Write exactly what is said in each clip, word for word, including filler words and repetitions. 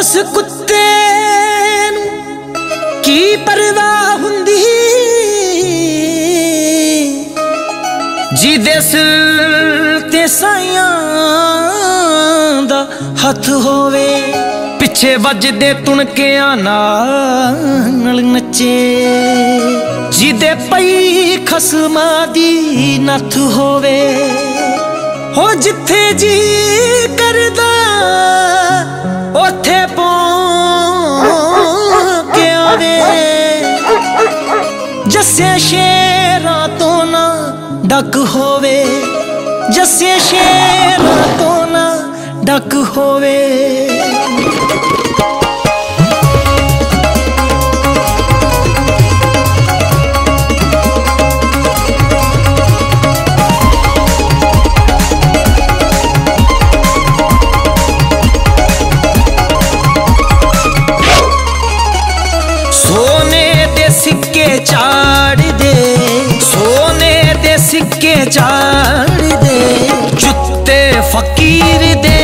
उस कुत्ते नूं की परवाह हुंदी जिदे सिर ते साइयां दा हथ होवे, पिछे वजदे तुणकियां नाल नचे, जिदे पई खसमा दी नथ होवे, हो जिथे जी करदा ओथे पहुंच के आवे। जस्से शेरां तो ना डक होवे, जस्से शेरां तो ना डक होवे। सोने दे सिक्के चाड़ दे, सोने दे सिक्के चाड़ दे, जुत्ते फकीर दे।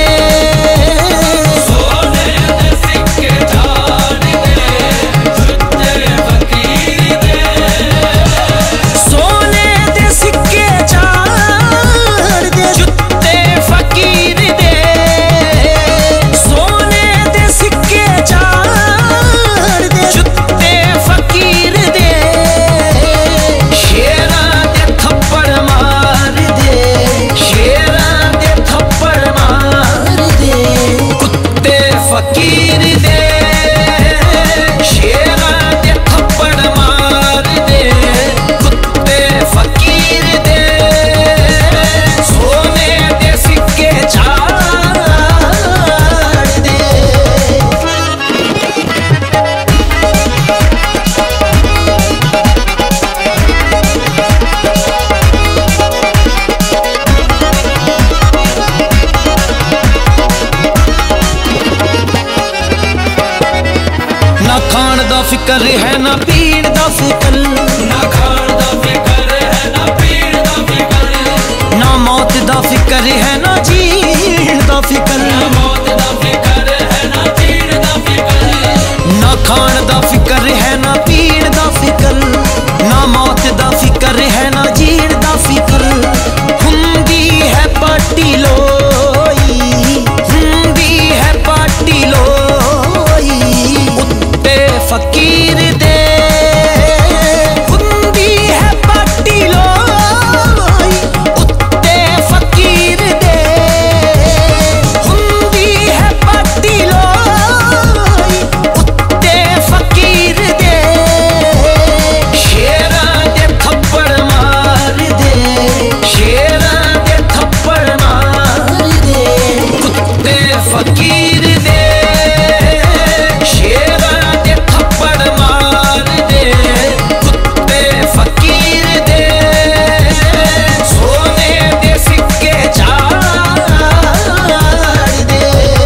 सोने दे सिक्के चाड़ दे, जुत्ते फकीर दे। सोने दे सिक्के चाड़ दे, जुत्ते फकीर दे। सोने दे सिक्के चाड़ दे, जुत्ते फकीर दे। शेरां दे थप्पड़ मार दे, शेरां दे थप्पड़ मार दे, कुत्ते फकीर दे। शेरां दे थप्पड़ मार दे, कुत्ते फकीर दे। सोने दे सिक्के चाड़ दे। ना खान दा फिकर है ना पीण दा फिकर, ना खान दा फिकर है ना पीण दा फिकर। ना मौत दा फिकर है ना जीण दा फिकर, ना मौत दा फिकर है ना जीण दा फिकर। ना खान दा फिकर है ना पीण दा फिकर, ना मौत दा फिकर है ना जीण दा फिकर। हुंदी है पार्टी लोई, हुंदी है पार्टी लोई, उत्ते फकीर दे। हुंदी है पार्टी लोई, उत्ते फकीर दे। हुंदी है पार्टी लोई, उत्ते फकीर दे। शेरां दे थप्पड़ मार दे, शेरां दे थप्पड़ मार दे, कुत्ते फकीर दे। शेरां दे थप्पड़ मार दे, कुत्ते फकीर दे। सोने दे सिक्के चाड़ दे।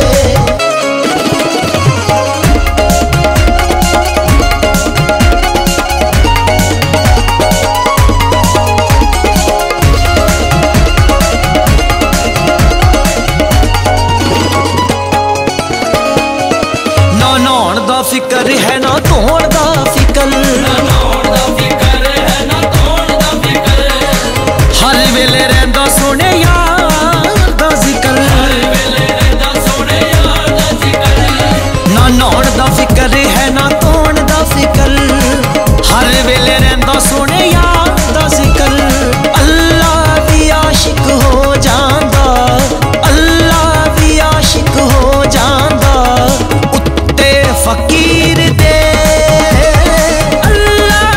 ना नौण दा फिकर है ना धोण दा फिकर, ना नौण दा फिकर है ना धोण दा फिकर। हर वेले रहिंदा सोने यार दा जिकर, हर वेले रहिंदा सोने यार दा जिकर। ना नौण दा फिकर है ना धोण दा फिकर, हर वेले रहिंदा सोने यार दा जिकर। अल्लाह भी आशिक हो जांदा, अल्लाह भी आशिक हो जांदा, उत्ते फकीर दे। अल्लाह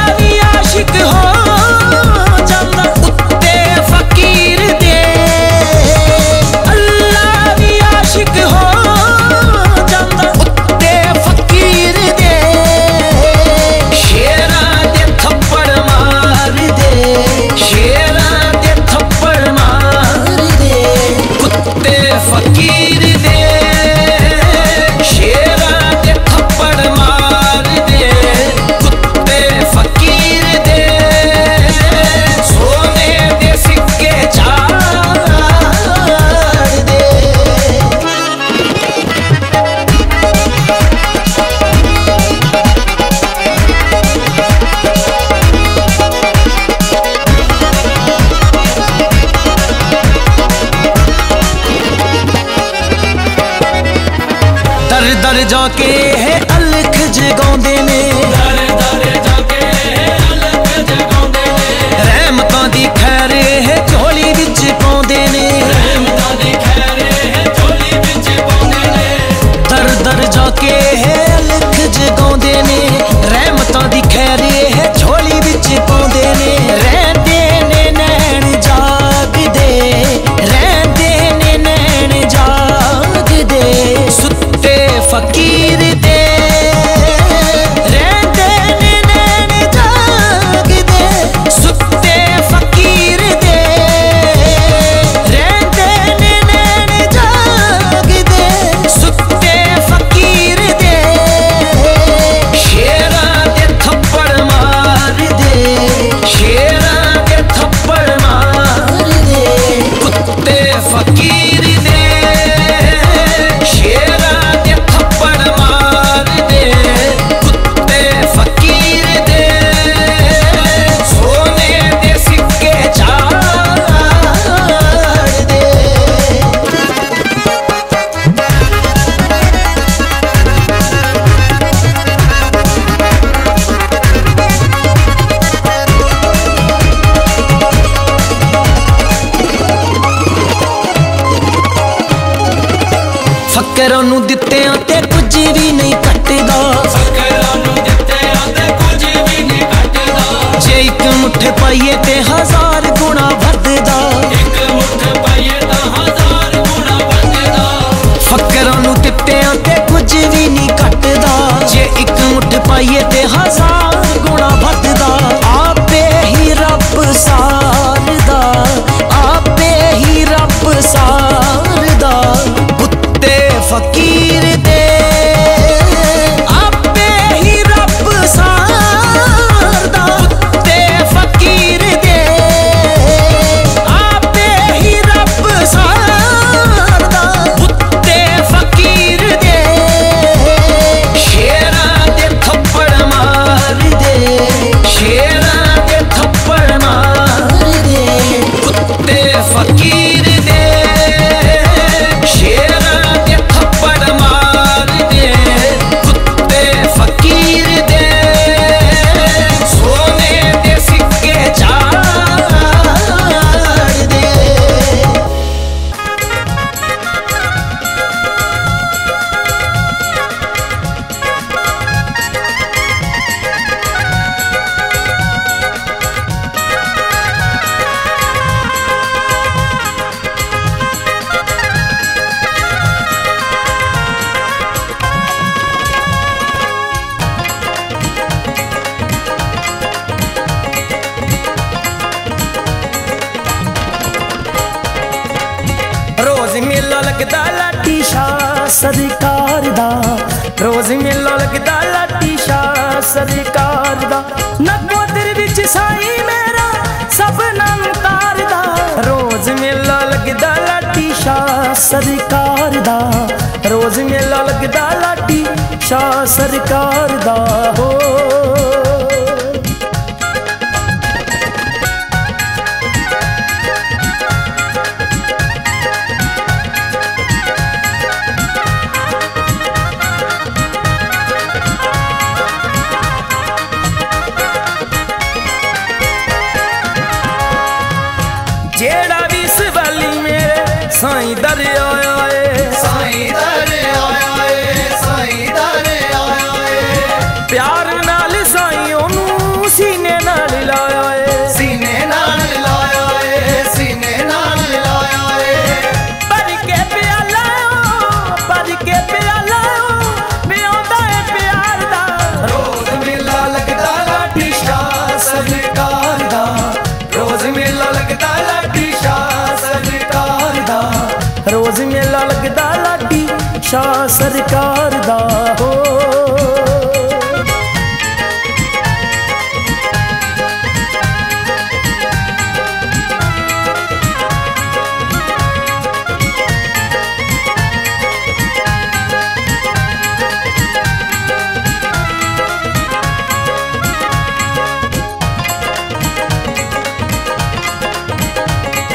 दर दर जाके है अलख जगाउंदे ने, दर दर जाके है अलख जगाउंदे ने। रहमतां दी खैर है झोली विच पाउंदे ने, रहमतां दी खैर है झोली विच पाउंदे ने। दर दर जाके है अलख जगाउंदे ने, रहमतां दी खैर है झोली विच पाउंदे ने। रहंदे ने नैन जागदे, रहंदे ने नैन जागदे, सुत्ते फकीर दे, रहंदे ने नैन जागदे, सुत्ते फकीर दे, रहंदे ने नैन जागदे, सुत्ते फकीर दे। शेरां दे थप्पड़ मार दे, शेरां दे थप्पड़ मार दे, कुत्ते फकीर दे। शेरां दे थप्पड़ मार दे, कुत्ते फकीर दे। सोने दे सिक्के चाड़ दे। फकरां नूं दित्तियां ते कुछ भी नहीं घटदा, फकरां नूं दित्तियां ते कुछ भी नहीं घटदा। जे इक मुट्ठ पाइए ते हजार गुणा वधदा, इक मुट्ठ पाइए तां हजार गुणा वधदा। फकरां नूं दित्तियां ते कुछ भी नहीं घटदा, जे इक मुट्ठ पाइए ते हजार गुणा वधदा। आपे ही रब सारदा, आपे ही रब सारदा, कुत्ते फकीर दे। आपे ही रब सारदा, कुत्ते फकीर दे। आपे ही रब सारदा, कुत्ते फकीर दे। शेरां दे थप्पड़ मार दे, शेरां दे थप्पड़ मार दे, कुत्ते फकीर दे। शेरां दे थप्पड़ मार दे, कुत्ते फकीर दे। सोने दे सिक्के चाड़ दे। रोज मेला लगदा लाठी शाह सरकार दा, रोज मेला लगदा लाठी शाह सरकार दा। नगोदर विच साई मेरा सब नाम तारदा, रोज मेला लगदा लाठी शाह सरकार दा, रोज मेला लगदा लाठी शाह सरकार दा। हो जेड़ा भी सवाली मेरे साईं दर आया है, साईं दर आया है, साईं दर आया है। प्यार नाल साईं ओनू सीने नाल लाया है, सीने नाल लाया है, सीने नाल लाया है। भर के प्याला भर के प्याला पियादा है प्यार दा। रोज मेला लगदा लाठी शाह सरकार दा, रोज मेला लगदा लाठी शाह सरकार दा, रोज मेला लगदा लाठी शाह सरकार दा। हो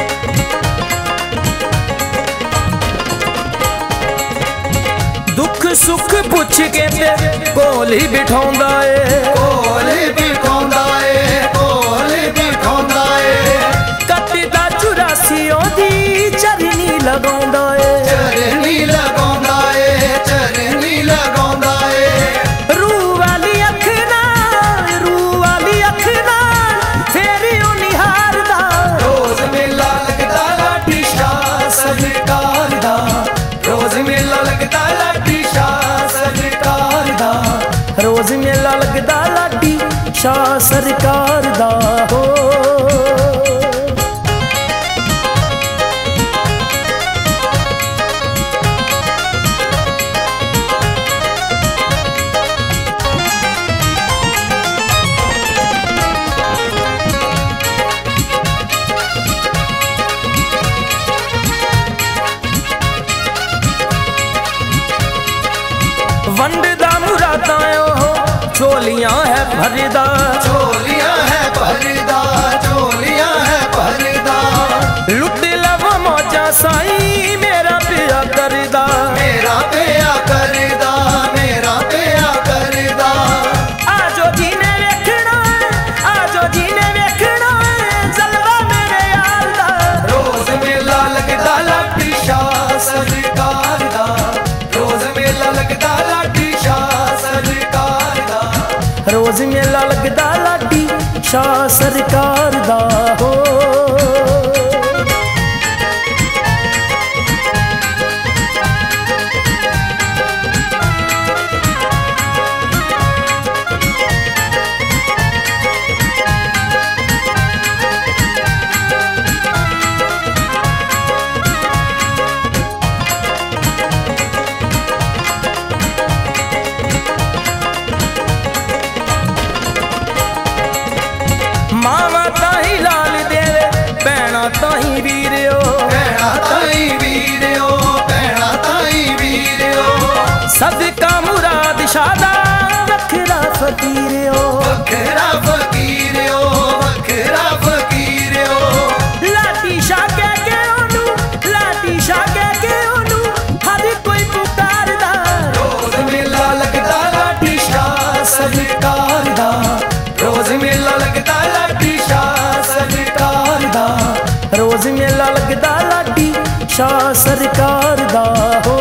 दुख सुख पुछ के ते कोल ही बिठाउंदा ए, कोल बिठाउंदा ए, कोल बिठाउंदा ए। कटदा चुरासियों दी चरनी लगाउंदा ए, चरनी लगाउंदा ए, चरनी लगाउंदा ए। रूह वाली अख नाल, रूह वाली अख नाल फेरी ओ निहारदा। रोज मेला लगदा लाठी शाह सरकार दा, रोज मेला लगदा लाठी शाह सरकार दा, रोज मेला लगदा लाठी शाह सरकार दा हो। वंडदा मुरादां हो झोलियां है भरदा, झोलियां है भरदा, झोलियां है भरदा। लुट लव मौजा साईं मेरा पिया करदा, मेरा पिया करदा, मेरा पिया करदा। आजो जी ने वेखना, आजो जी ने वेखना जलवा मेरे यार दा। रोज मेला लगदा लाठी शाह सरकार दा, रोज मेला लगदा लाठी शाह सरकार दा, रोज मेला लगदा लाठी शाह सरकार दा हो। मावा ताही लाल देवे भैणा ताही वीरियो, भैणा ताई वीरियो, भैणा ताई वीरियो। सदका मुराद शादा वखरा फकीरियो, वखरा फकीरियो, वखरा फकीरियो। लाठी शाह कह के ओनू, लाठी शाह कह के ओनू हर कोई पुकारदा। रोज मेला लगदा लाठी शाह सरकार दा, रोज मेला लगदा लाठी शाह सरकार दा, रोज मेला लगदा लाठी शाह सरकार दा हो।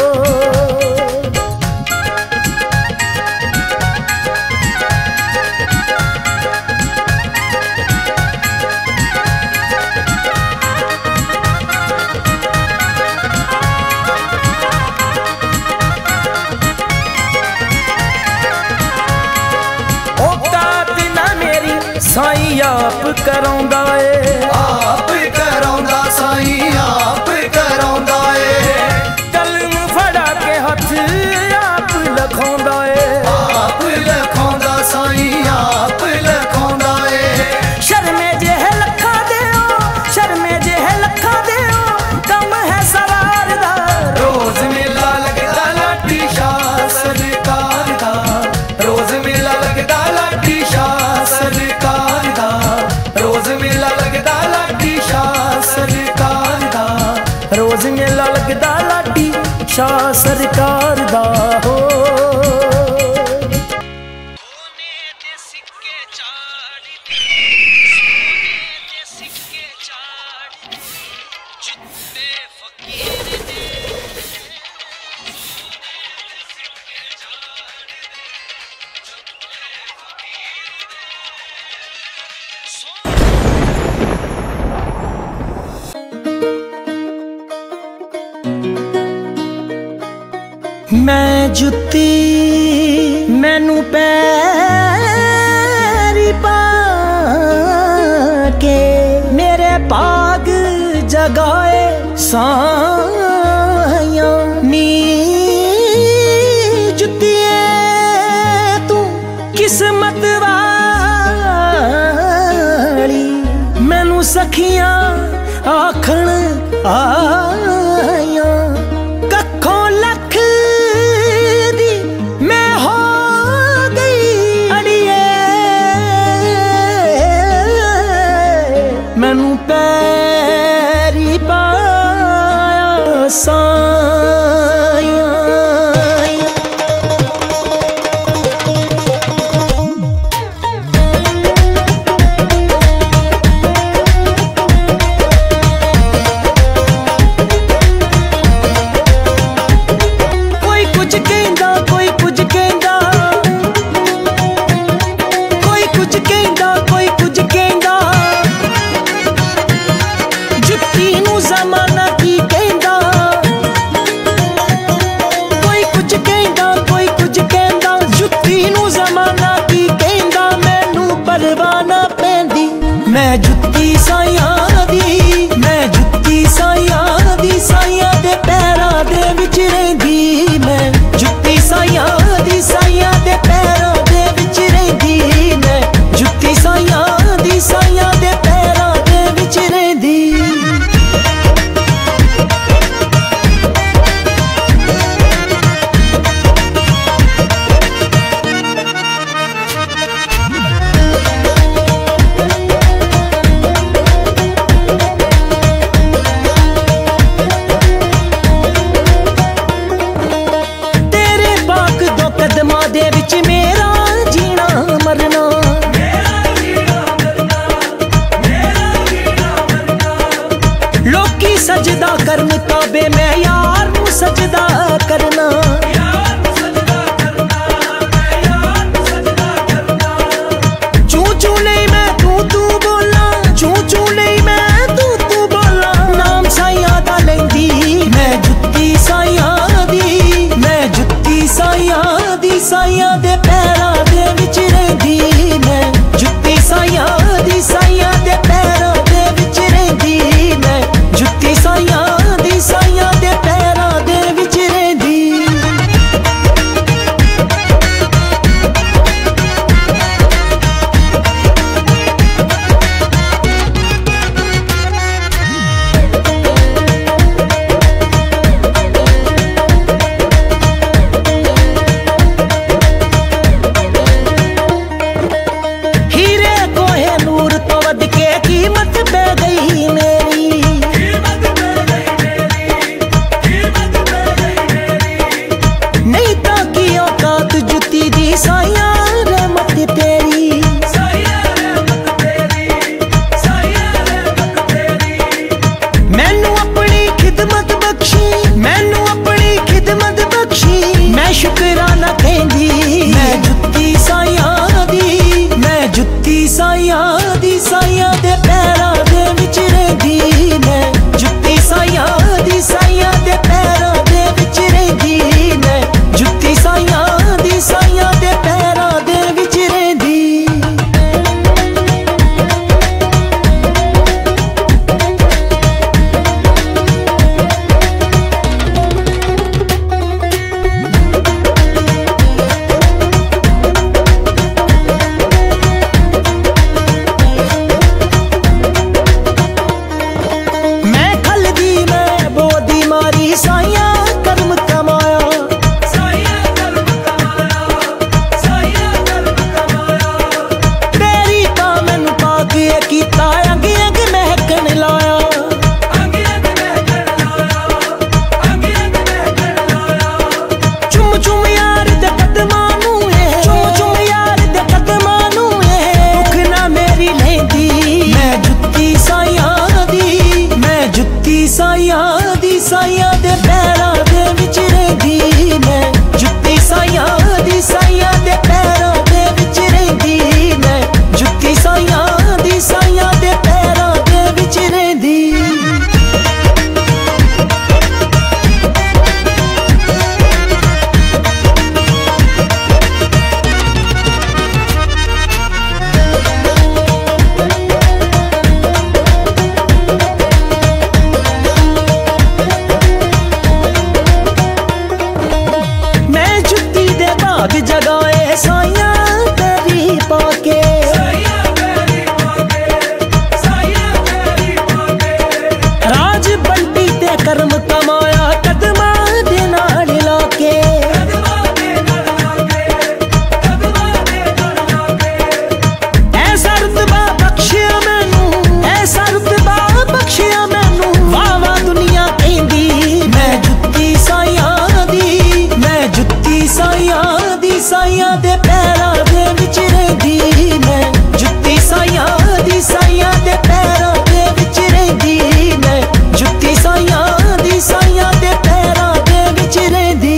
औकात ना मेरी साईं आप कराउंदा ए, आप कराउंदा साईं आप कराउंदा ए। कलम फड़ा के हथ आप लखाउंदा ए, आप लखाउंदा साईं आप लखाउंदा ए। शर्मे जे है लखा देओ, शर्मे जे है लखा देओ कम है सवार दा। रोज मेला लगदा लाठी शाह सरकार दा, रोज मेला लगदा लाठी शाह सरकार दा, रोज मेला लगदा लाठी शाह सरकार दा, रोज मेला लगदा लाठी शाह सरकार दा हो। मैं जुत्ती मैनू पैरी पा के मेरे पाग जगाए साया नी जुत्तिए तू किस्मत वाली मैनू सखियां आखण आया कखों लख दी मैं हो गई अड़िए मैनू पैरी पाया साया साइयां दे पैरां दे विच रहिंदी मैं, जुत्ती साइयां दी साइयां दे पैरां दे विच रहिंदी मैं, जुत्ती साइयां दी साइयां दे पैरां दे विच रहिंदी।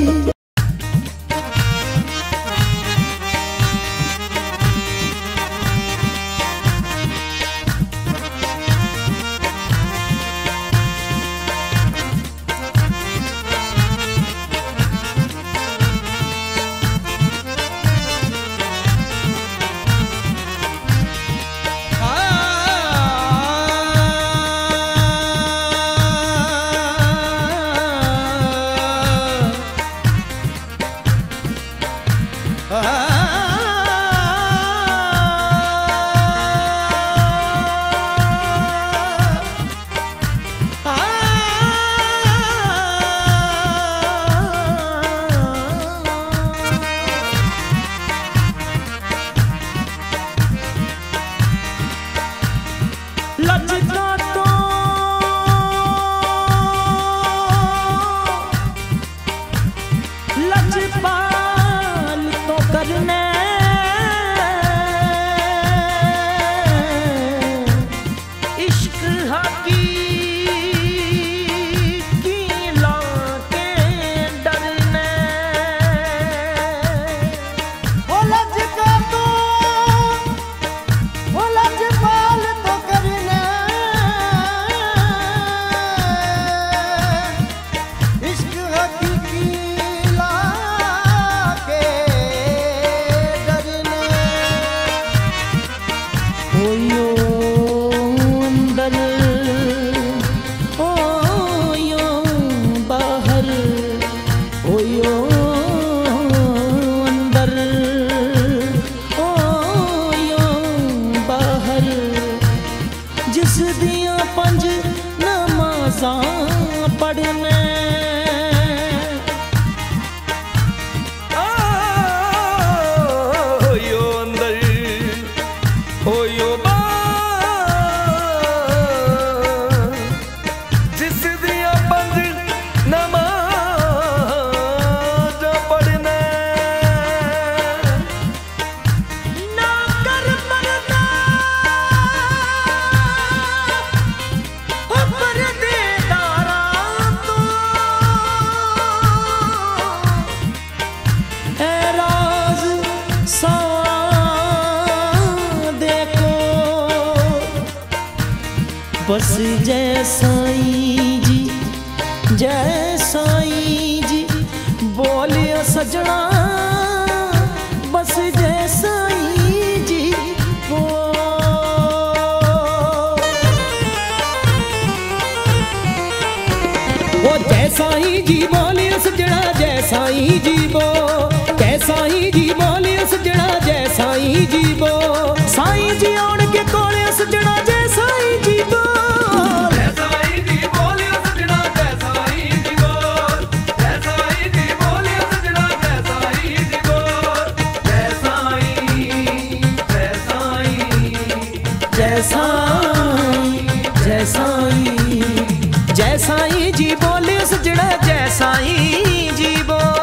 बस जय साईं जी, जय साईं जी बोलियो सजना, बस जय साईं जी बोल। ओ जय साईं जी बोलियो सजना, जय साईं जी बोल, जय साईं जी बोलियो सजना, जय साईं जी बोल। साईं जी आउण के कोले सजना, जय साईं जी बोल। जय साईं, जय साईं, जय साईं जी बोले सजना, जय साईं जी बोल।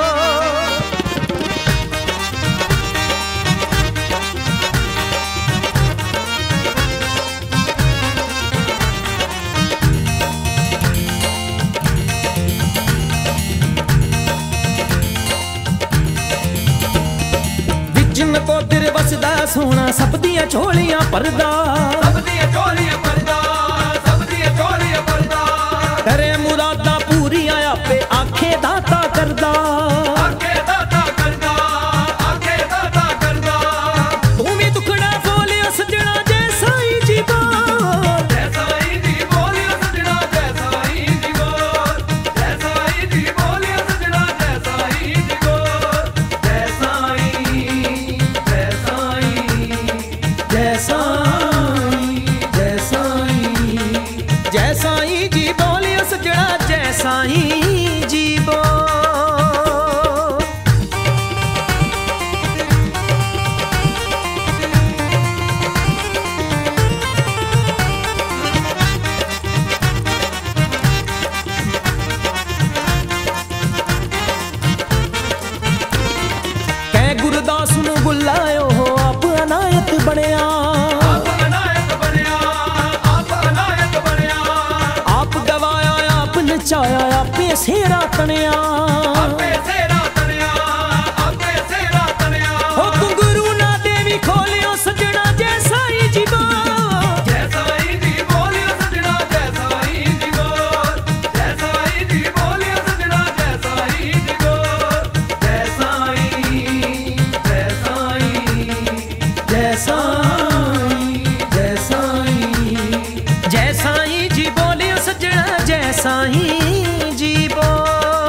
विचन कोतिर बसदा सोना, सब दियां झोलियां परदा, सब दियां झोलियां परदा, सब दियां झोलियां परदा। करे मुरादा पूरियां आपे आखे दाता करदा, आखे दाता करदा, आखे दाता करदा। तू भी दुखड़ा बोलियो सजना, जय साईं जी बोल। जय साईं जी बोलियो सजना, जय साईं जी बोल। जय साईं जी बोलियो सजना, जय साईं जी बोल। जय साईं, जय साईं, जय साईं, जय साईं। बनया, आप अनायत बनया, आप अनायत बनया। आप गवाया आप नचाया आपे सेरा तनिया, आपे सेरा तनिया, आपे सेरा तनिया। ओ घुंघरू ना देवी खोलियो सजना जैसा ही जीवा, जैसा ही जी बोलियो सजना जैसा ही जी बोल, जैसा ही जी बोलियो सजना जैसा ही जी बोल, जैसा ही जैसा ही जैसा जैसा ही जैसा ही जी बोलियो सजना जैसा ही जी बोल।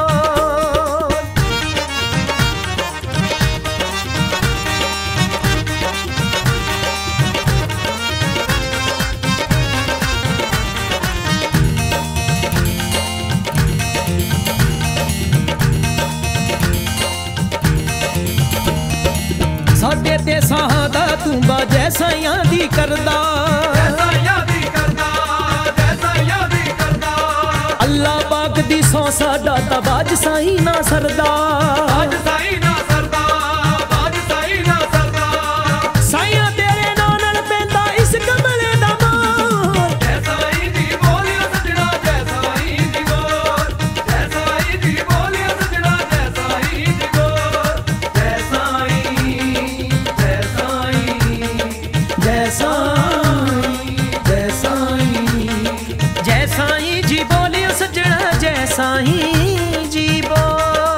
साडे ते सादा तूंबा जैसा यादी करदा, जैसा यादी करदा, जैसा यादी करदा। अल्लाह पाक दी सौ साडा तबाज साई ना सरदा, आज साई ना सरदा, आज साई ना सरदा। साइया तेरे नाल पैंदा इस कमले दा माल, जैसा ही जी बोलियो सजना जैसा ही जी बोल, जैसा ही जी बोलियो सजना जैसा ही जी बोल, जैसा ही जैसा ही जैसा जैसा ही जैसा ही जी बोलियो सजना जैसा ही जी बोल।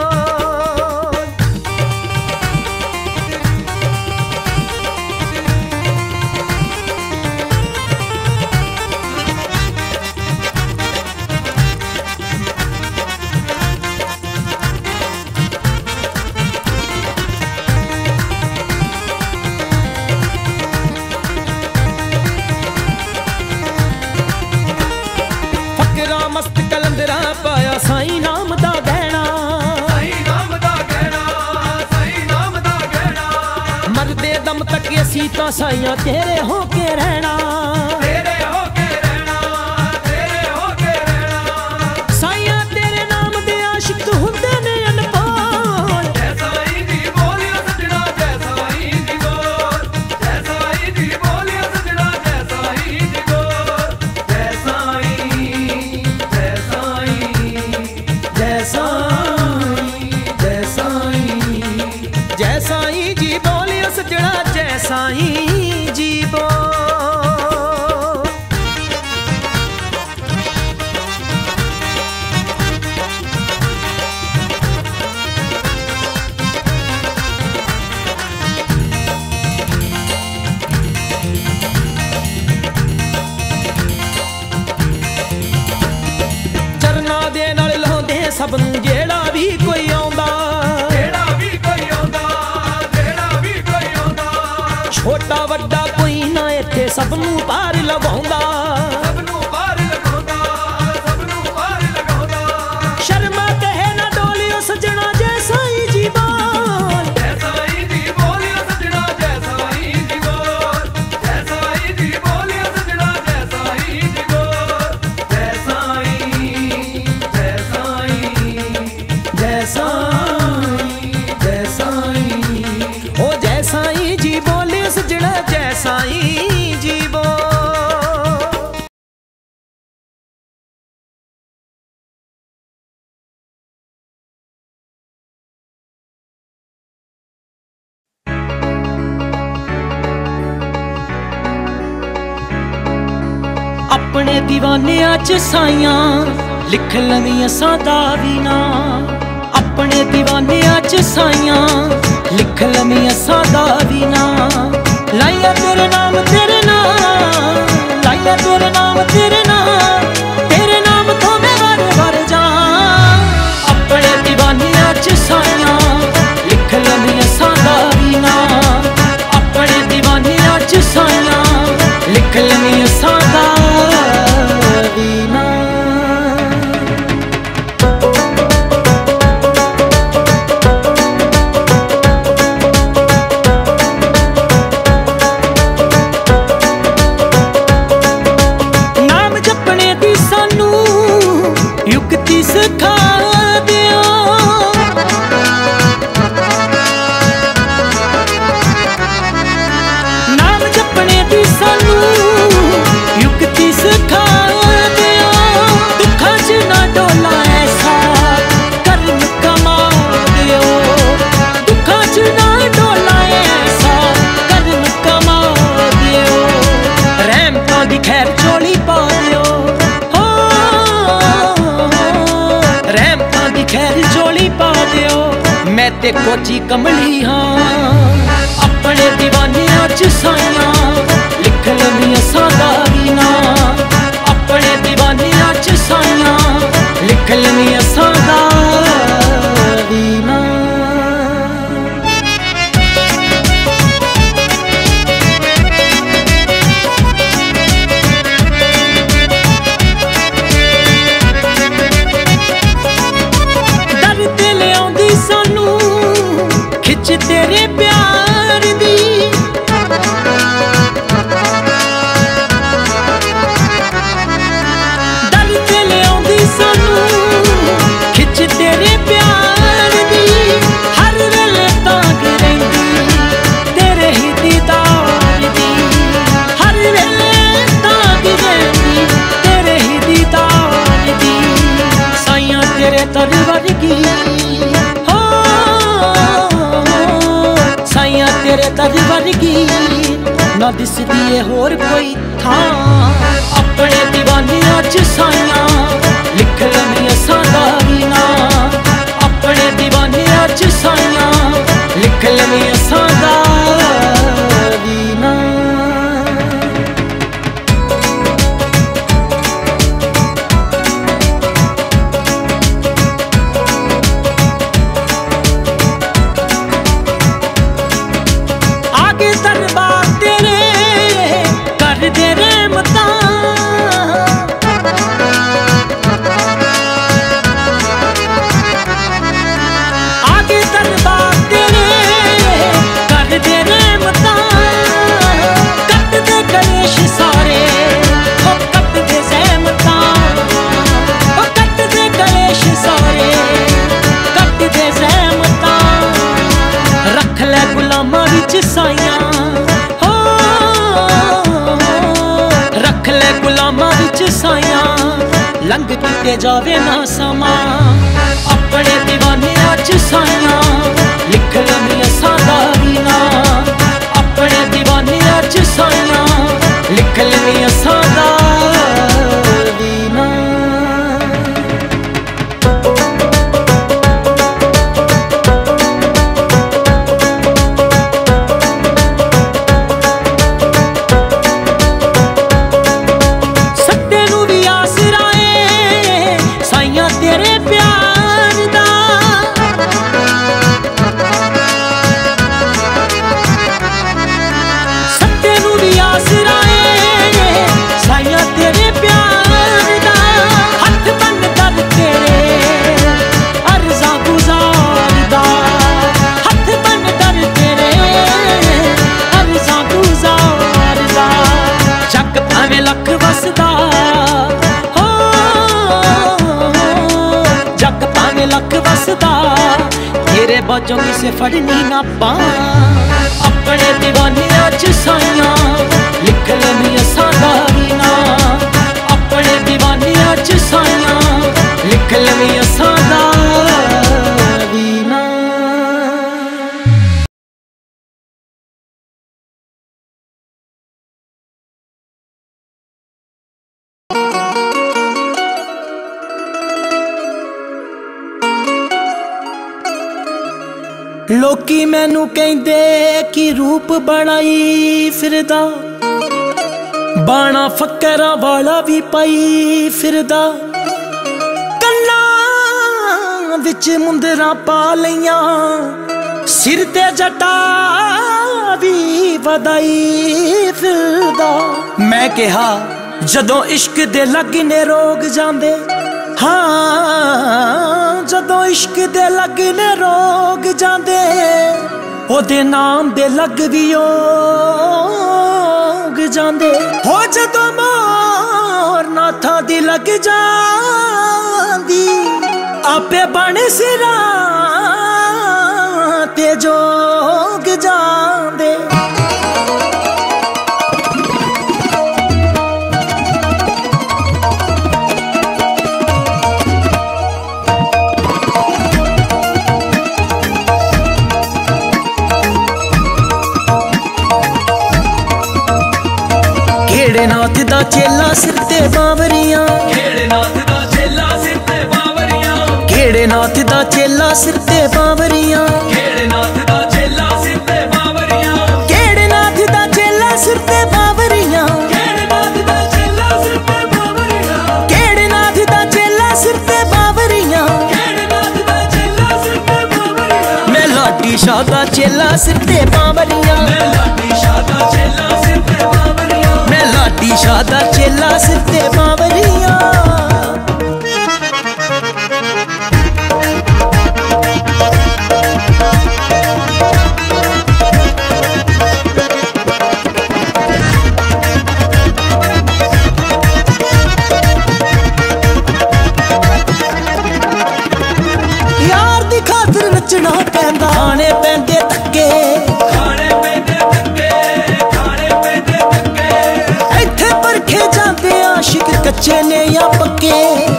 फकरा मस्त कलंदरा पाया साई नाम दा गहना, साई नाम दा गहना, साई नाम दा गहना। मरदे दम तक असी तां साइयां तेरे होके रहना, तेरे होके रहना, तेरे होके रहना। साइयां तेरे नाम दे आशिक हुंदे ने अनपाल, जैसा ही जी बोलियो सजना जैसा ही जी बोल, जैसा ही जी बोलियो सजना जैसा ही जी बोल, जैसा ही जैसा ही जैसा जैसा ही जैसा ही जी बोलियो सजना जैसा ही जी बोल। चरना दे नाल लाउंदे सब नूं जेड़ा भी कोई आउंदा, जेड़ा भी कोई आउंदा, जेड़ा भी कोई आउंदा। छोटा वड्डा कोई ना इत्थे सब नूं पार लवाउंदा, सबनूं पार लगाउंदा, सबनूं पार लगाउंदा। शर्मा कहे ना डोलियो सजना जैसा ही जी बोल, जैसा ही जी बोलियो सजना जैसा ही जी बोल, जैसा ही जी बोलियो सजना जैसा ही जी बोल, जैसा ही जैसा ही जैसा जैसा ही ओ जैसा ही जी बोलियो सजना जैसा ही जी बोल। अपने दीवानिया च साइयां लिख लवियां सादा भी ना, अपने दीवानिया च साइयां लिख लवियां सादा भी ना। लाइया तेरे नाम तेरे नाम, लाइया तेरे नाम तेरे नाम, तेरे नाम तो मैं वर वर जा। अपने दीवानिया च साइयां लिख लवियां सादा भी ना, अपने दीवानिया च साइयां लिख लवियां सादा भी ना। सिखा दिया झोली पा दियो। मैं ते कोची कमली हाँ अपने दीवानिया च साइया लिख लवी असां दा वी ना। अपने दीवानिया च साइया लिख लवी असां दा वी ना। खिच तेरे प्यार दी दल ते लियाउंदी सानू। खिच तेरे प्यार दी हर वेले तांग रहिंदी तेरे ही दीदार दी। हर वेले तांग रहिंदी तेरे ही दीदार दी। साइयां तेरे तर वर्गी तेरे तर वर्गी ना दिसदी है होर कोई थां। अपने दीवानिया च साइया लिख लवी असां दा वी ना। अपने दीवानिया च साइया लिख लवी असां दा वी ना। साइया हो रख ले गुलामा विच साइया लंघ किते जावे ना समा। अपने दीवानिया च साइया लिख लवी असां दा वी ना। अपने दीवानिया च साइया लिख लवी असां दा वी ना। तेरे बाजों किसे फड़नी ना पा। अपने दीवानिया च साइया लिख लवी असां दा वी ना। अपने दीवानिया च साइया लिख लवी असां दा वी ना। लोकी मैनू कहंदे कि रूप बनाई फिरदा बाणा फक्करा वाला भी पाई फिरदा। कन्नां विच मुंदरा पा लईयां सिर ते जटा भी वधाई फिरदा। मैं कहा जदों इश्क दे लगने रोग जांदे हाँ जदों इश्क दे लगने रोग जांदे ओदे नाम दे लग भी योग जांदे। हो जदों मोर नाथा दी लग जांदी आपे बन सिरा ते जोग जांदे। केड़े नाथ दा चेला सिर ते बावरियां। केड़े नाथ दा चेला सिर ते बावरियां। केड़े नाथ दा चेला सिर ते बावरियां, केड़े नाथ दा चेला सिर ते बावरियां, केड़े नाथ दा चेला सिर ते बावरियां, केड़े नाथ दा चेला सिर ते बावरियां, केड़े नाथ दा चेला सिर ते बावरियां, केड़े नाथ दा चेला सिर ते बावरियां। मैं लाडी शाह दा चेला सिर ते बावरियां, मैं लाडी शाह दा चेला सिर ते बावरियां, मैं लाडी शाह दा चेला सिर ते बावरियां। नचना पैंदा खाने पैंदे धक्के, खाने पैंदे धक्के, खाने पैंदे धक्के। इत्थे परखे जांदे आशिक कच्चे ने या पक्के।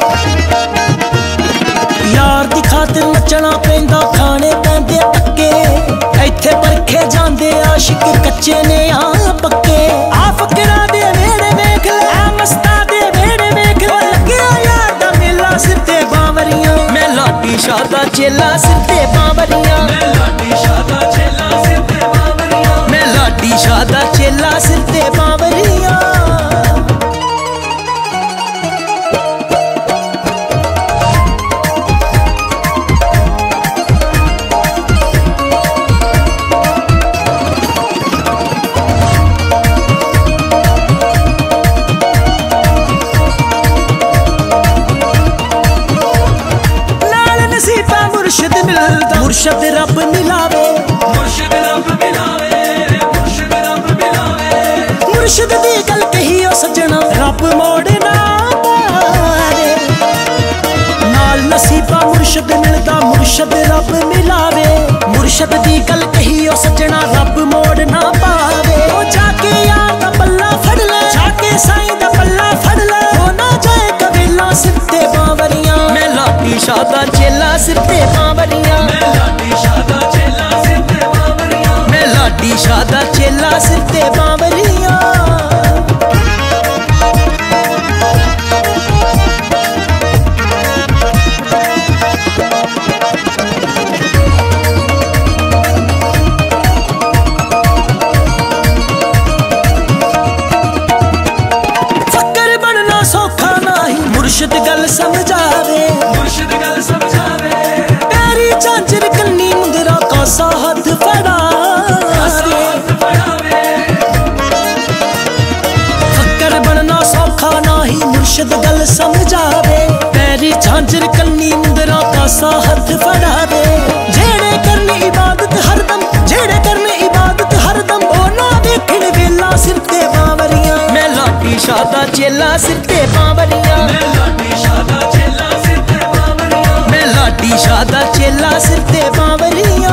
यार दी खातिर नचना पैंदा खाने पैंदे धक्के, इत्थे परखे जांदे आशिक कच्चे ने या पक्के। आ फकरा दे वेड़े वेख ले, आ मस्ता दे वेड़े वेख ले, लग्या यार दा मेला सिर ते बावरियां। मैं लाडी शाह दा चेला सिर ते बावरियां, मैं लाडी शाह दा चेला सिर ते बावरियां, मैं लाडी शाह दा चेला सिर ते बावरियां। मुर्शिद मिलदा मुर्शिद रब मिलावे, मुर्शिद रब मिलावे, मुर्शिद रब मिलावे। मुर्शिद दी गल कही ओ सजना रब मोड़ ना पावे। नाल नसीबा मुर्शिद मिलदा मुर्शिद रब मिलावे, मुर्शिद दी गल कही ओ सजना रब मोड़ ना पावे। ओ जाके यार दा पल्ला फड़ ले, जाके साईं दा पल्ला फड़ ले, हो ना जाए कबीला सिर ते बावरियां। मैं लाडी शाह दा चेला सिर ते बावरियां, मैं लाडी शाह दा चेला सिर ते बावरियां, मैं लाडी शाह दा चेला सिर ते बावरियां। फकर बनना सौखा नाही, मुर्शिद गल समझावे, मुर्शिद गल समझावे। पैरी झांझर कन्नी मुंदरा कासा हथ फड़ावे। फकर बनना सौखा नाही, मुर्शिद गल समझावे, पैरी झांझर कन्नी मुंदरा कासा हथ फड़ावे। जेड़े करने इबादत हरदम, जेड़े करने इबादत हरदम, ओ ना देखण वेला सिर ते बावरियां। मैं लाडी शाह दा चेला सिर ते बावरियां, मैं लाडी शाह दा चेला सिर ते बावरियां, मैं लाडी शाह दा चेला सिर ते बावरियां।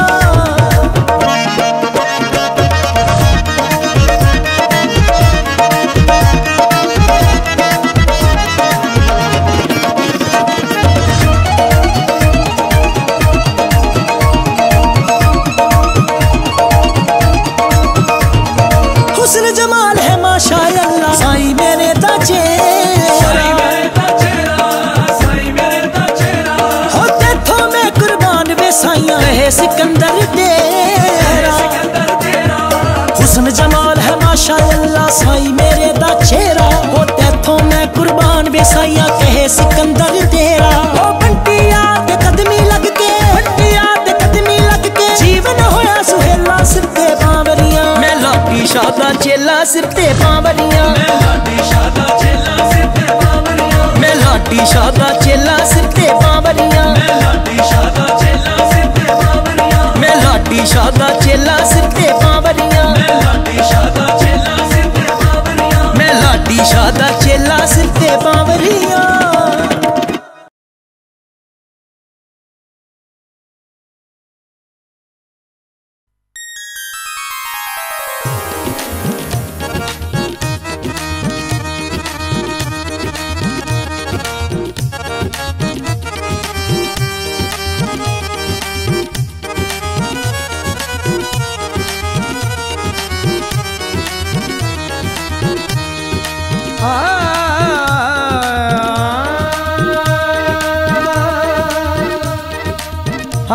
हुस्न जमाल है माशाअल्लाह साईं मेरे दा चेला, साईं मेरे दा चेला, साईं मेरे दा चेला। हो तेथों मैं कुर्बान वे साईं रहे सिकंदर तेरा। सिकंदर तेरा, हुस्न जमाल है माशाअल्लाह साईं मेरे दा चेहरा, हो तेथों मैं कुर्बान वे साईं कहे सिकंदर तेरा। हो बंटिया ते कदमी लग के, बंटिया ते कदमी लग के, जीवन होया सुहेला सिर ते बावरियां। मैं लाडी शाह दा चेला सिर ते बावरियां, मैं लाडी शाह दा चेला सिर ते बावरियां, मैं लाडी शाह दा चेला सिर ते बावरियां, मैं लाडी शाह दा चेला सिर ते बावरियां, मैं लाडी शाह दा चेला सिर ते बावरियां, मैं लाडी शाह दा चेला सिर ते बावरियां, मैं लाडी शाह दा चेला सिर ते बावरियां।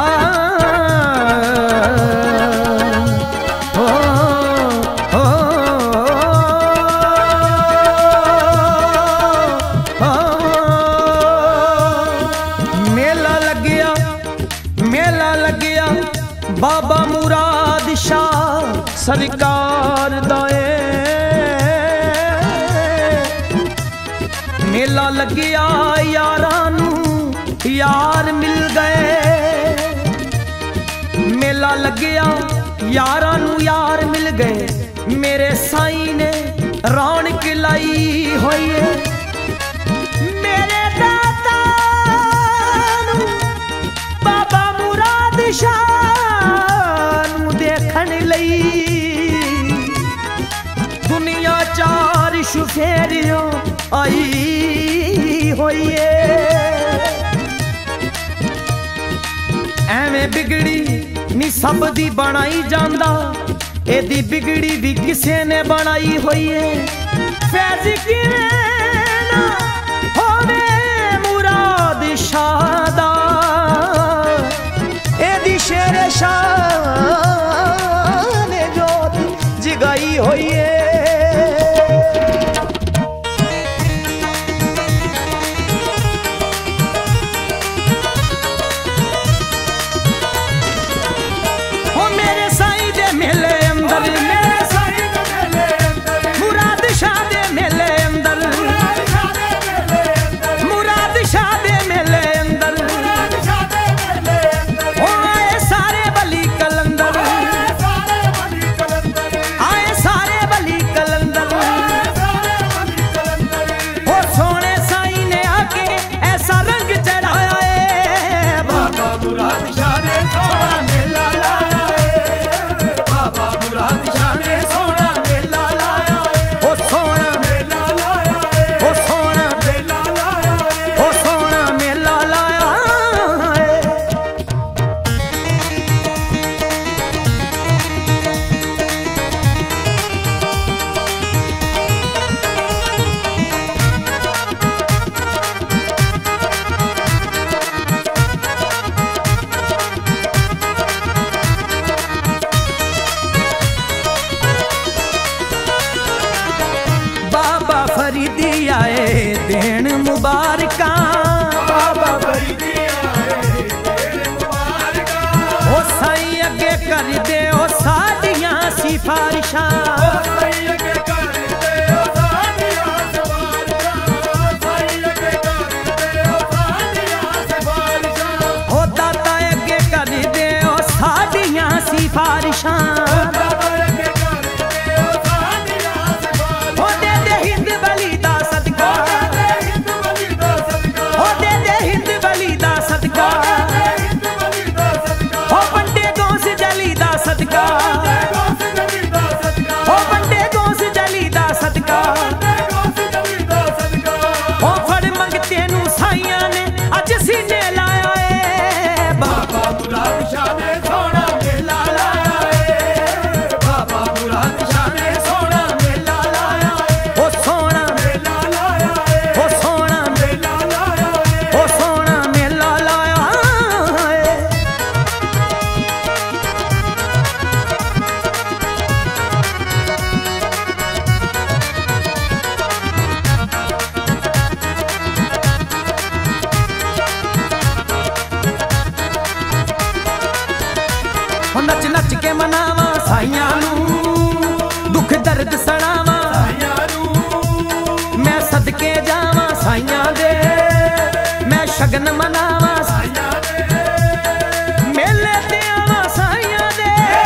ओ, ओ, ओ, मेला लग गया मेला लग गया बाबा मुराद शाह सरकार दाए। मेला लग गया यारां नू यार मिल गए। मेला लग गया यारां नू यार मिल गए। मेरे साईं ने रौनक लाई होई है। मेरे दाता नू बाबा मुराद शाह नू देखण लई दुनिया चार शुफेरियों आई होई है। एवें बिगड़ी नी सब दी बनाई जांदा, एदी बिगड़ी भी किसे ने बनाई होई है। फैज किवें ना होवे मुराद शाह दा, एदी शेर शाह ने जोत जगाई होई है। देन मुबारका बाबा फरीदी आए देन मुबारका। ओ साईं अगे कर दे ओ साडियां सिफारिशां, साईं अगे कर दे ओ साडियां सिफारिशां, साईं अगे कर दे ओ साडियां सिफारिशां। ओ दाता अगे कर दे ओ साडियां सिफारिशां, नच नच के मनावा साइयां नू दुख दर्द सणावा साइयां नू। मैं सदके जावा साइयां दे, मैं शगन मनावा साइयां दे। मेले ते आवा साइयां दे,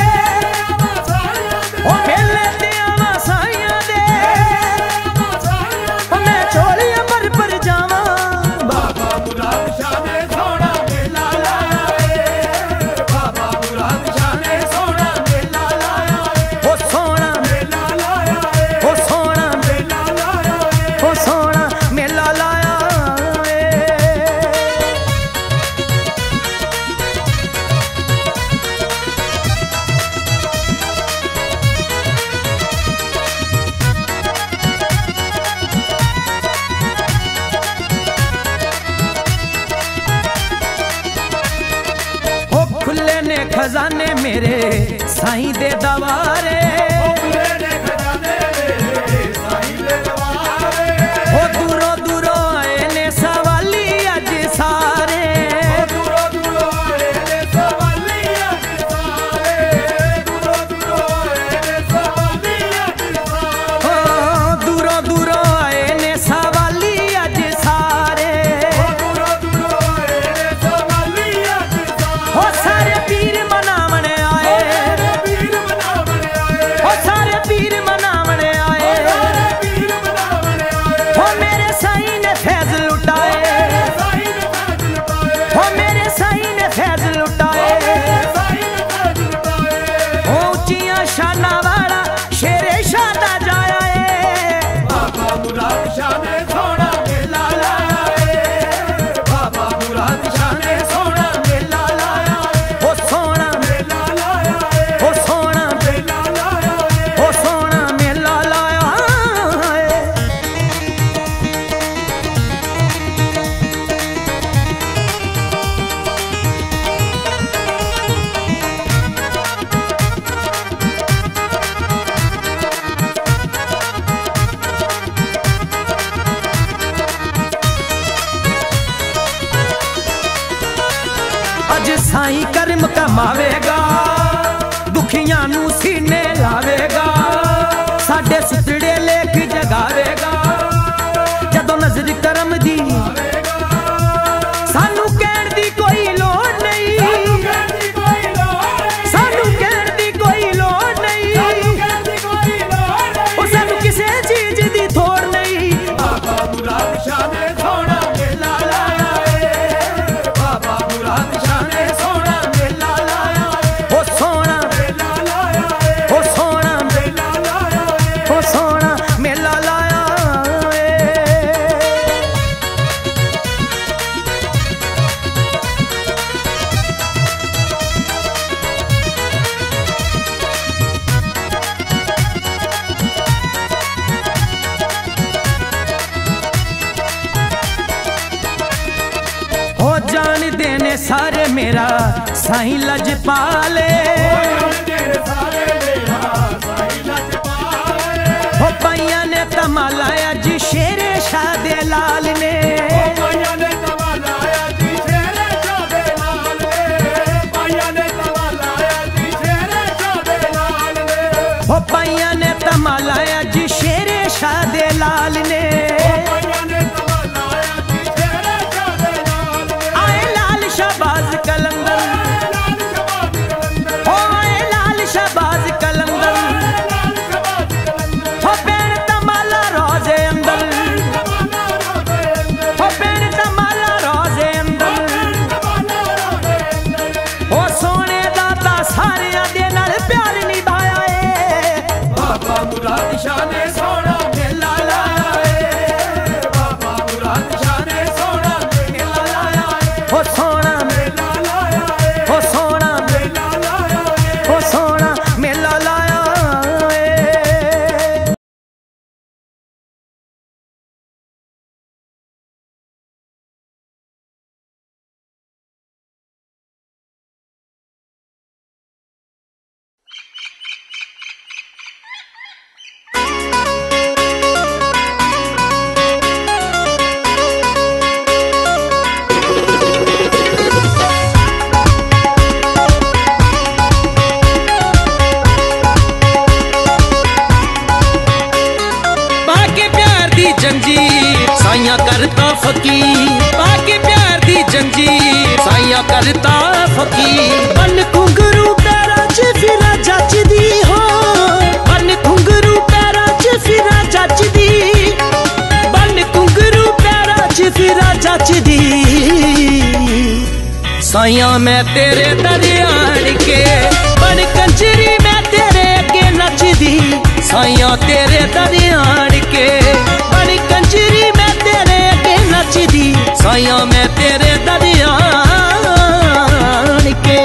ओ मेले ते आवा साइयां दे। मैं चोलियां पर पर जावा बाबा मुराद शाह ने सोना मेला लाया है। बाबा मुराद शाह ने सोना मेला लाया है। ओ सोना मेला लाया है। खुले ने खजाने मेरे साईं दे दवारे, खुले ने खजाने मेरे साईं दे दवारे। हो दूरों दूरों आए ने सवाली अज सारे, दूरों दूरों आए ने सवाली अज सारे, दूरों दूरों आए ने सवाली अज सारे। हो दूरों दूरों आए ने सवाली अज सारे, दूरों दूरों आए ने सवाली अज सारे। हो सारे पीर मनावने आए, पीर मनावने आए, हो सारे पीर मनावने आए, पीर मनावने आए। हो मेरे साईं ने फैज लुटाए, साईं ने फैज लुटाए, हो मेरे साईं ने फैज लुटाए। साईं ने फैज लुटाए। हो ऊंचियां शाना वाला शेरे शादा जाया है, बाबा मुराद शाह ने सोना मेला लाया है, बाबा मुराद शाह ने सोना मेला लाया है, हो सोना मेला लाया है, हो सोना मेला लाया है। हो सोना मेला लाया है। अज साईं कर्म कमावेगा, दुखियां नू सीने लावेगा, साडे सुतड़े लेख जगावेगा। जदों नजर करम दी सानू कहण दी कोई लोड़ नहीं, कहती कोई लोड़ नहीं, सानू कहण दी कोई लोड़ नहीं, कहती कोई लोड़ नहीं। ओ सानू किसे चीज दी थोड़ नहीं। बाबा मुराद शाह ने सोना मेला लाया है, बाबा मुराद शाह ने सोना मेला लाया है, हो सोना मेला लाया है, हो सोना मेला लाया है। हो सोना मेला लाया है। हो जान देने सारे मेरा साईं लजपाले, तेरे सारे मेरा साईं लजपाले। हो पाइया ने तमालाया जी शेरे शाह दे लाल ने, पाइया ने तमालाया जी शेरे शाह दे लाल ने, पाइया ने तमालाया जी शेरे शाह दे लाल ने, हो पाइया ने तमालाया जी शेरे शाह दे लाल ने। पाइया ने तमालाया जी शेरे शाह दे लाल ने। आए लाल शाहबाज कलंदर, लाल शबाज कलंदर, हो आए लाल शाहबाज कलंदर, लाल शबाज कलंदर, हो पैण तमाला रोजे अंदर, तमाला रोज़े अंदर, हो पैण तमाला रोजे अंदर। तमाला रोज़े अंदर। हो सोने दाता सारियां दे नाल प्यार निभाया है, बाबा मुराद शाह ने सोना मेला लाया है, बाबा मुराद शाह ने सोना मेला लाया है, हो सोना मेला लाया है, हो सोना मेला लाया है। हो सोना मेला लाया है। बाके प्यार दी जंजीर साइयां करता फकीर, बाके प्यार दी जंजीर साइयां करता फकीर। बन घुंघरू पैरां च फिरा जचदी हो, बन घुंघरू पैरां च फिरा जचदी, बन घुंघरू पैरां च फिरा जचदी। साइयां मैं तेरे दरियान के बन कंजरी मैं तेरे अगे नचदी, साइयां तेरे दरियान के बन कंजरी मैं तेरे अगे नचदी, साइयां मैं तेरे दरियान के।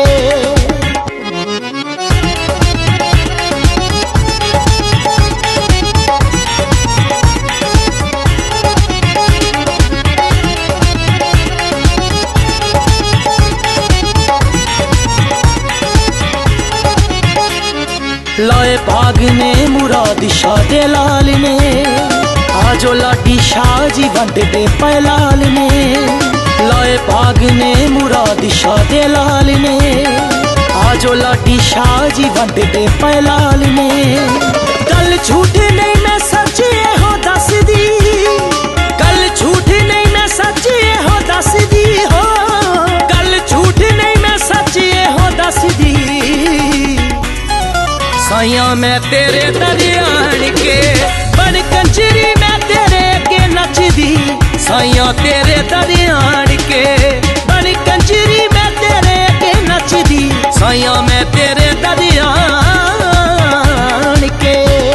लाए बाग ने मुराद शाह दे लाल ने, आजो लाडी शाह जी वंड दे पैलाल ने। लाए बाग ने मुराद शाह दे लाल ने, आजो लाडी शाह जी वंड दे पैलाल ने। गल झूठ नहीं मैं सच हो दस दी, गल झूठ नहीं मैं सच हो दस दी हो, गल झूठ नहीं मैं सच हो दस दी। साइया मैं तेरे दरियान के बन कंजरी मैं तेरे के नचदी, साइया तेरे दरियान के बन कंजरी मैं तेरे के नचदी, साइया मैं तेरे दरियान के।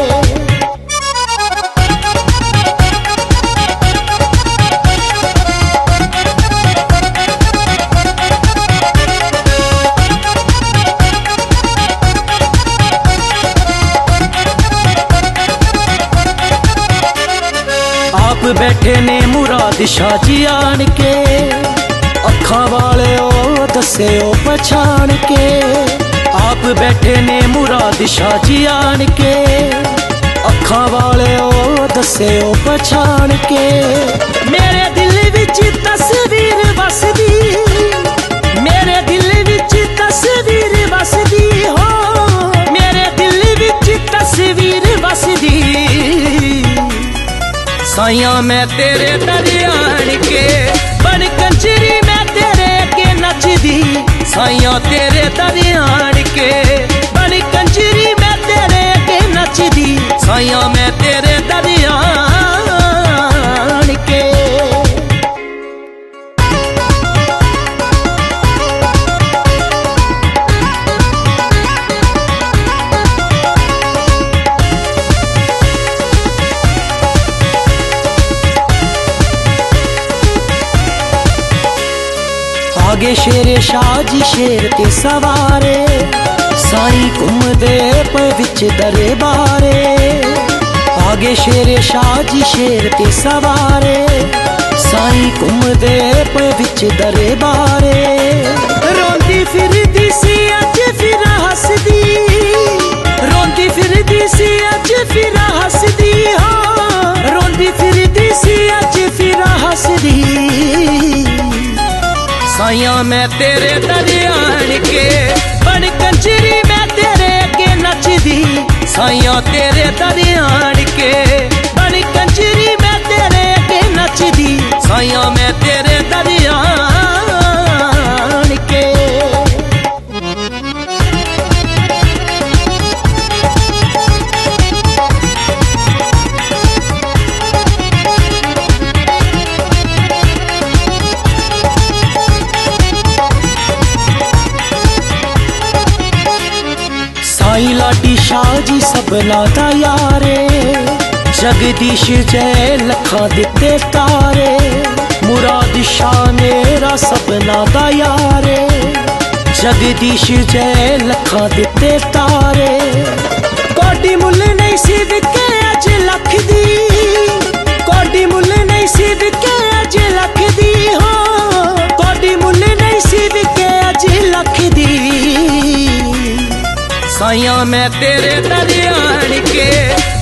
आप बैठे ने मुराद शाह जी आन के, अखा वाले ओ दसे ओ पछाण के। आप बैठे ने मुराद शाह जी आन के, अखा वाले ओ दसे ओ पछाण के। मेरे दिल विच तस्वीर बसदी, मेरे दिल विच तस्वीर बसदी हो, मेरे दिल विच तस्वीर बसदी। साइया मैं तेरे दरियान के बन कंजरी मैं तेरे के नचदी, साइया तेरे दरियान के बन कंजरी मैं तेरे के नचदी, साइया मैं तेरे दरियान के। आगे शेरे शाह जी शेर ते सवारे, साईं घूमदे पे विच दरबारे। आगे शेरे शाह जी शेर ते सवारे, साईं घूमदे पे विच दरबारे। रोंदी फिरदी सी अज फिर हसदी, रोंदी फिरदी सी अज फिर हसदी हो, रोंदी फिरदी सी अज फिर हसदी। साइया मैं तेरे दरियान के बन कंजरी मैं तेरे के नचदी, साइया तेरे दरियान के बन कंजरी मैं तेरे के नचदी, साइया मैं तेरे दरियान के। साईं लाडी शाह जी सबना दा यारे, जगदीश जय लखा दिते तारे। मुराद शाह मेरा सबना दा यारे, जगदीश जय लखा दिते तारे। कोडी मुल नहीं सी विके अज लख दी, कोडी मुल नहीं सी विके अज लख दी हो, कोडी मुल नहीं सी विके अज लख दी। साइया मैं तेरे दरियान के